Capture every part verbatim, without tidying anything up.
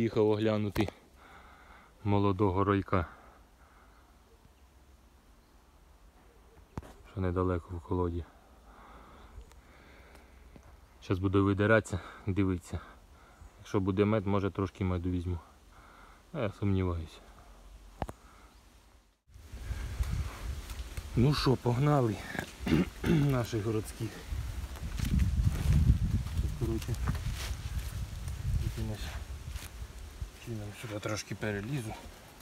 приїхав оглянути молодого ройка, що недалеко в колоді. Зараз буду видиратися, дивитися. Якщо буде мед, може трошки меду візьму. А я сумніваюся. Ну що, погнали наших городських. Коротше, чином сюди трошки перелізу.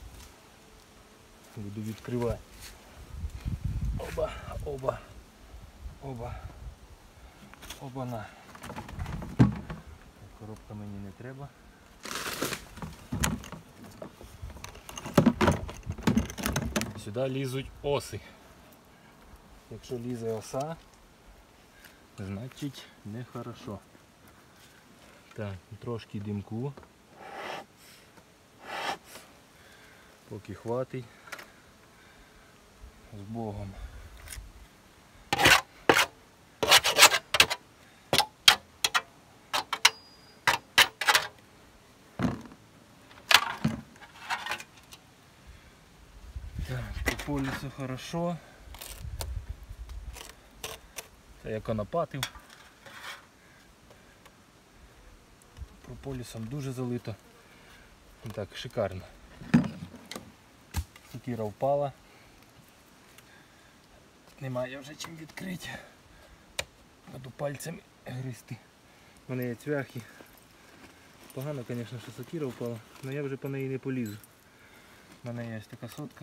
Буду відкривати. Оба, оба, оба, оба-на. Коробка мені не треба. Сюди лізуть оси. Якщо лізе оса, значить нехорошо. Так, трошки димку. Поки хватить. З Богом. Так, по полісу хорошо. Це я конопатив. Прополісом дуже залито. Так, шикарно. Сокира впала. Немає вже чим відкрити. Буду пальцями гризти. У мене є цвяхи. Погано, звісно, що сокира впала, але я вже по неї не полізу. У мене є така сотка.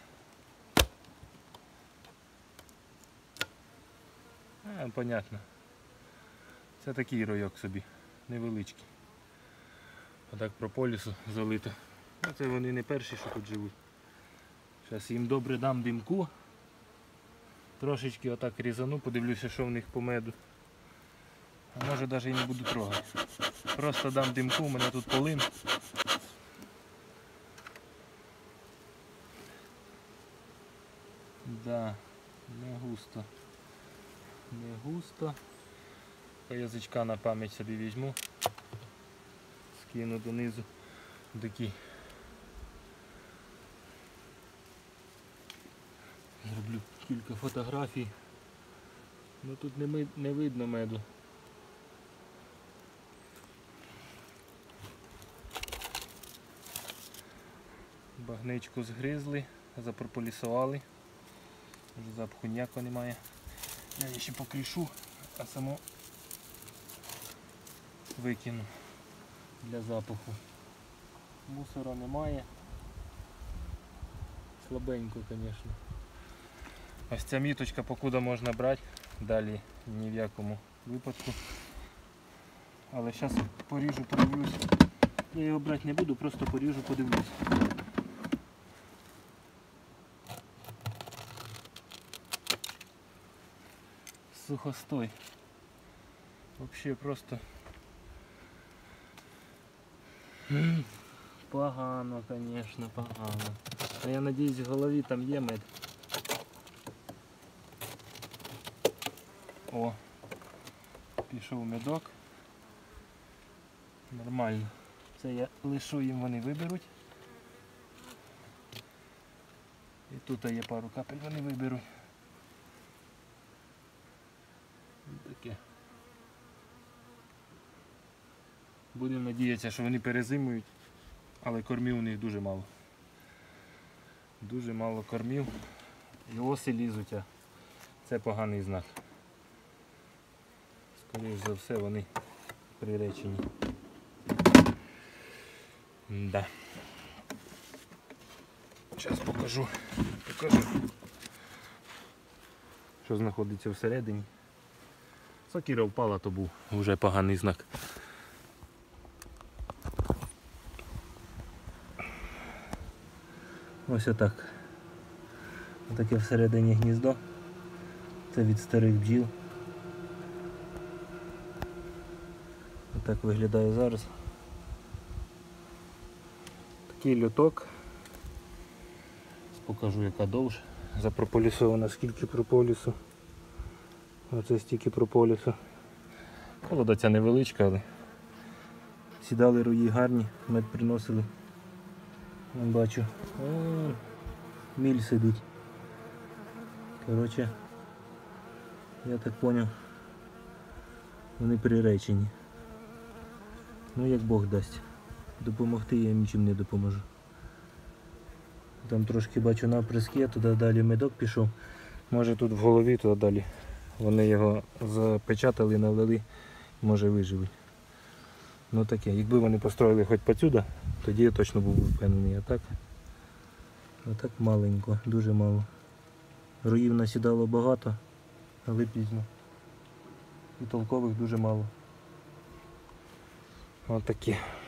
А, понятно. Це такий ройок собі, невеличкий. Отак прополісу залито. Це вони не перші, що тут живуть. Зараз їм добре дам димку. Трошечки отак різану, подивлюся, що в них по меду. А може навіть і не буду трогати. Просто дам димку, у мене тут полин. Да, не густо. Не густо. По язичка на пам'ять собі візьму. Скину донизу. Такі. Зроблю кілька фотографій. Ну тут не, ми, не видно меду. Багничку згризли, запрополісували. Вже запаху ніякого немає. Я її ще покрішу, а само викину для запаху. Мусора немає. Слабенько, звісно. Ось ця міточка покуда можна брати, далі ні в якому випадку. Але зараз поріжу, подивлюсь. Я його брати не буду, просто поріжу, подивлюсь. Сухостой. Взагалі просто погано, звісно, погано. А я сподіваюся, в голові там є мед. О, пішов медок. Нормально. Це я лишу їм, вони виберуть. І тут є пару капель, вони виберуть. Таке. Будемо надіятися, що вони перезимують, але кормів у них дуже мало. Дуже мало кормів. І оси лізуть, а це поганий знак. Скоріше за все вони приречені. Да. Зараз покажу, покажу, що знаходиться всередині. Сокира впала, то був вже поганий знак. Ось отак. Отаке всередині гніздо. Це від старих бджіл. Отак виглядає зараз. Такий льоток. Покажу, яка довж. Запрополісована скільки прополісу. Оце стільки прополісу. Колода ця невеличка, але Сідали рої гарні, мед приносили. Я бачу. О, міль сидить. Коротше, я так зрозумів, вони приречені. Ну як Бог дасть. Допомогти я їм нічим не допоможу. Там трошки бачу наприск є, туди далі медок пішов. Може тут в голові, туди далі. Вони його запечатали, налили, може виживуть. Ну таке, якби вони построїли хоч посюди, тоді я точно був впевнений. А так, а так маленько, дуже мало. Роїв насідало багато, але пізно. І толкових дуже мало. Ось такі.